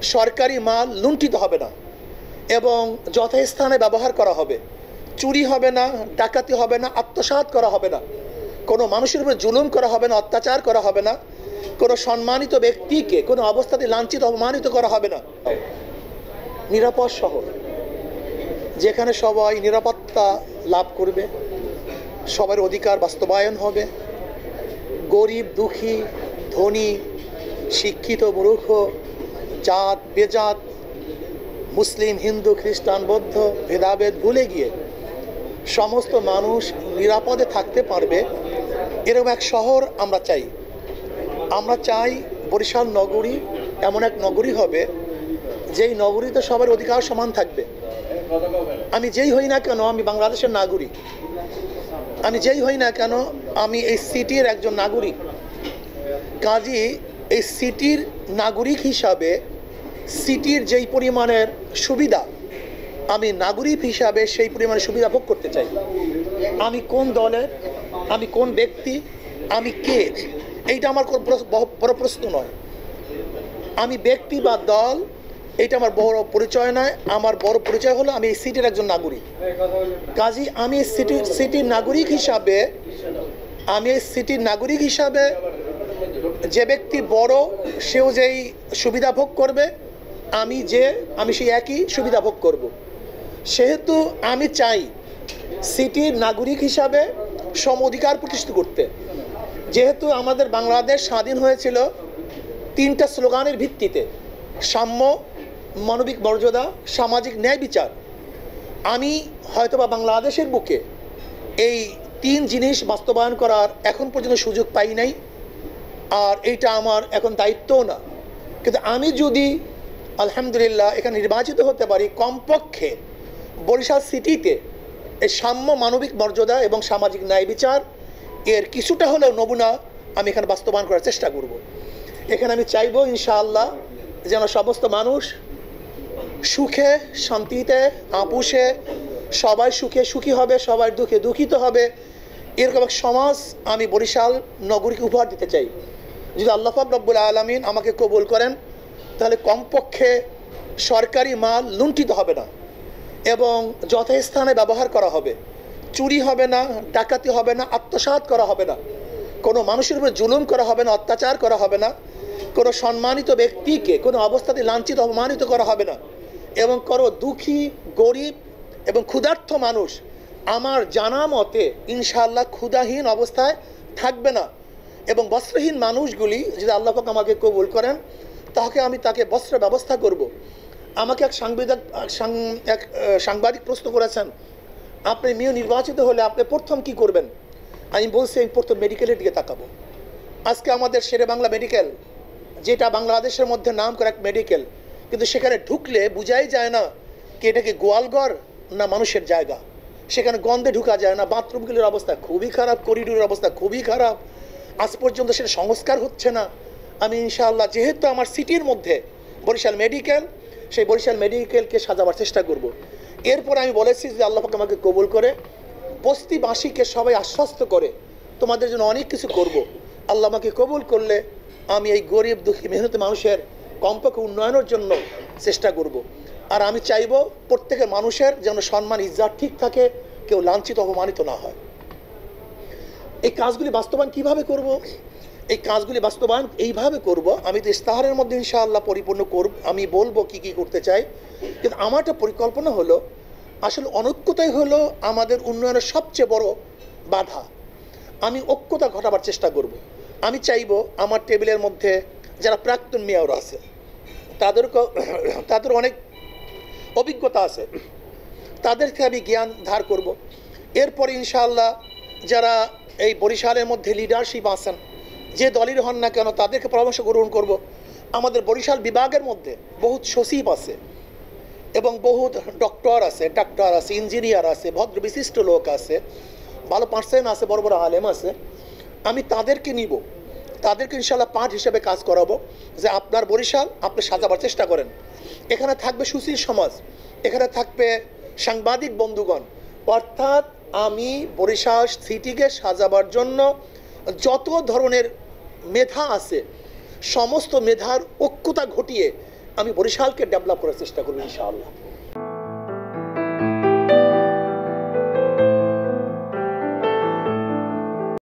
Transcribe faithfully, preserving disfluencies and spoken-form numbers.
সরকারি মাল লুণ্ঠিত হবে না এবং যথাস্থানে ব্যবহার করা হবে। চুরি হবে না, ডাকাতি হবে না, আত্মসাৎ করা হবে না, কোনো মানুষের উপর জুলুম করা হবে না, অত্যাচার করা হবে না, কোনো সম্মানিত ব্যক্তিকে কোনো অবস্থাতে লাঞ্ছিত অপমানিত করা হবে না। নিরাপদ শহর, যেখানে সবাই নিরাপত্তা লাভ করবে, সবার অধিকার বাস্তবায়ন হবে, গরিব দুঃখী ধনী শিক্ষিত মূর্খ জাত বেজাত মুসলিম হিন্দু খ্রিস্টান বৌদ্ধ ভেদাভেদ ভুলে গিয়ে সমস্ত মানুষ নিরাপদে থাকতে পারবে, এরকম এক শহর আমরা চাই। আমরা চাই বরিশাল নগরী এমন এক নগরী হবে যেই নগরীতে সবার অধিকার সমান থাকবে। আমি যেই হই না কেন আমি বাংলাদেশের নাগরিক, আমি যেই হই না কেন আমি এই সিটির একজন নাগরিক। কাজী এই সিটির নাগরিক হিসাবে সিটির যেই পরিমাণের সুবিধা আমি নাগরিক হিসাবে সেই পরিমাণে সুবিধা ভোগ করতে চাই। আমি কোন দলের, আমি কোন ব্যক্তি, আমি কে, এইটা আমার বড় প্রশ্ন নয়। আমি ব্যক্তি বা দল এইটা আমার বড় পরিচয় নয়। আমার বড় পরিচয় হলো আমি এই সিটির একজন নাগরিক। কাজী আমি সিটির সিটির নাগরিক হিসাবে আমি এই সিটির নাগরিক হিসাবে যে ব্যক্তি বড় সেও যেই সুবিধা ভোগ করবে, আমি যে আমি সেই একই সুবিধা ভোগ করব। সেহেতু আমি চাই সিটির নাগরিক হিসাবে সম অধিকার প্রতিষ্ঠিত করতে। যেহেতু আমাদের বাংলাদেশ স্বাধীন হয়েছিল তিনটা স্লোগানের ভিত্তিতে, সাম্য, মানবিক মর্যাদা, সামাজিক ন্যায় বিচার। আমি হয়তোবা বাংলাদেশের বুকে এই তিন জিনিস বাস্তবায়ন করার এখন পর্যন্ত সুযোগ পাই নাই, আর এইটা আমার এখন দায়িত্বও না। কিন্তু আমি যদি আলহামদুলিল্লাহ এখানে নির্বাচিত হতে পারি, কমপক্ষে বরিশাল সিটিতে এই সাম্য, মানবিক মর্যাদা এবং সামাজিক ন্যায় বিচার এর কিছুটা হলেও নমুনা আমি এখানে বাস্তবায়ন করার চেষ্টা করব। এখানে আমি চাইব ইনশাআল্লাহ যেন সমস্ত মানুষ সুখে শান্তিতে আপুষে সবাই সুখে সুখী হবে, সবাই দুঃখে দুঃখিত হবে, এরকম এক সমাজ আমি বরিশাল নগরীকে উপহার দিতে চাই। যদি আল্লাহ পাক রব্বুল আলামিন আমাকে কবুল করেন তাহলে কমপক্ষে সরকারি মাল লুণ্ঠিত হবে না এবং যথাস্থানে ব্যবহার করা হবে। চুরি হবে না, ডাকাতি হবে না, আত্মসাৎ করা হবে না, কোনো মানুষের উপর জুলুম করা হবে না, অত্যাচার করা হবে না, কোনো সম্মানিত ব্যক্তিকে কোনো অবস্থাতে লাঞ্ছিত অপমানিত করা হবে না এবং কোনো দুঃখী গরিব এবং ক্ষুধার্ত মানুষ আমার জানা মতে ইনশাআল্লাহ ক্ষুধাহীন অবস্থায় থাকবে না। এবং বস্ত্রহীন মানুষগুলি যদি আল্লাহ পাক আমাকে কবুল করেন তাকে আমি তাকে বস্ত্র ব্যবস্থা করব। আমাকে এক সাংবাদিক এক সাংবাদিক প্রশ্ন করেছেন, আপনি মেয়র নির্বাচিত হলে আপনি প্রথম কি করবেন? আমি বলছি আমি প্রথম মেডিকেলের দিকে তাকাবো। আজকে আমাদের শেরে বাংলা মেডিকেল, যেটা বাংলাদেশের মধ্যে নাম করা এক মেডিকেল, কিন্তু সেখানে ঢুকলে বোঝাই যায় না কি এটা কি গোয়ালঘর না মানুষের জায়গা। সেখানে গন্ধে ঢুকা যায় না, বাথরুমগুলির অবস্থা খুবই খারাপ, করিডোরের অবস্থা খুবই খারাপ, আজ পর্যন্ত সেটা সংস্কার হচ্ছে না। আমি ইনশাআল্লাহ যেহেতু আমার সিটির মধ্যে বরিশাল মেডিকেল, সেই বরিশাল মেডিকেলকে সাজাবার চেষ্টা করব। এরপরে আমি বলেছি যে আল্লাহ পাক আমাকে কবুল করে বস্তিবাসীকে সবাই আশ্বস্ত করে তোমাদের জন্য অনেক কিছু করব। আল্লাহ আমাকে কবুল করলে আমি এই গরিব দুঃখী মেহনতি মানুষের কমপক্ষে উন্নয়নের জন্য চেষ্টা করব। আর আমি চাইব প্রত্যেকের মানুষের যেন সম্মান ইজ্জত ঠিক থাকে, কেউ লাঞ্ছিত অপমানিত না হয়। এই কাজগুলি বাস্তবায়ন কিভাবে করব? এই কাজগুলি বাস্তবায়ন এইভাবে করব, আমি তো ইস্তাহারের মধ্যে ইনশাআল্লাহ পরিপূর্ণ করব, আমি বলবো কি কি করতে চাই। কিন্তু আমার একটা পরিকল্পনা হলো, আসলে অনৈক্যতাই হলো আমাদের উন্নয়নের সবচেয়ে বড় বাধা। আমি ঐক্যতা ঘটাবার চেষ্টা করব। আমি চাইব আমার টেবিলের মধ্যে যারা প্রাক্তন মেয়র আছে তাদেরকে তাদের অনেক অভিজ্ঞতা আছে, তাদেরকে আমি জ্ঞান ধার করব। এরপরে ইনশাআল্লাহ যারা এই বরিশালের মধ্যে লিডারশিপ আছেন, যে দলের হন না কেন, তাদেরকে পরামর্শ গ্রহণ করব। আমাদের বরিশাল বিভাগের মধ্যে বহুত সচিব আছে এবং বহুত ডক্টর আছে, ডাক্তার আছে, ইঞ্জিনিয়ার আছে, ভদ্র বিশিষ্ট লোক আছে, ভালো পার্সন আছে, বড় বড় আলেম আছে। আমি তাদেরকে নিব, তাদেরকে ইনশাআল্লাহ পাঠ হিসেবে কাজ করাবো যে আপনার বরিশাল আপনি সাজাবার চেষ্টা করেন। এখানে থাকবে সুশীল সমাজ, এখানে থাকবে সাংবাদিক বন্ধুগণ, অর্থাৎ আমি বরিশাল সিটিকে সাজাবার জন্য যত ধরনের মেধা আছে সমস্ত মেধার ঐক্যতা ঘটিয়ে আমি বরিশালকে ডেভেলপ করার চেষ্টা করবো ইনশাআল্লাহ।